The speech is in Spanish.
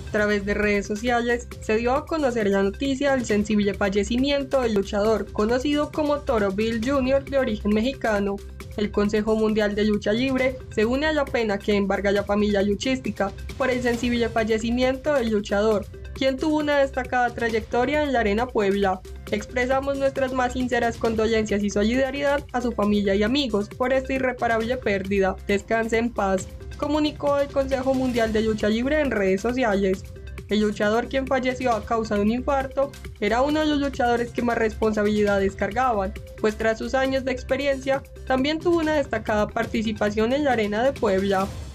A través de redes sociales se dio a conocer la noticia del sensible fallecimiento del luchador conocido como Toro Bill Jr. de origen mexicano. El Consejo Mundial de Lucha Libre se une a la pena que embarga la familia luchística por el sensible fallecimiento del luchador, quien tuvo una destacada trayectoria en la Arena Puebla. Expresamos nuestras más sinceras condolencias y solidaridad a su familia y amigos por esta irreparable pérdida. Descanse en paz, comunicó el Consejo Mundial de Lucha Libre en redes sociales. El luchador, quien falleció a causa de un infarto, era uno de los luchadores que más responsabilidades cargaban, pues tras sus años de experiencia, también tuvo una destacada participación en la Arena de Puebla.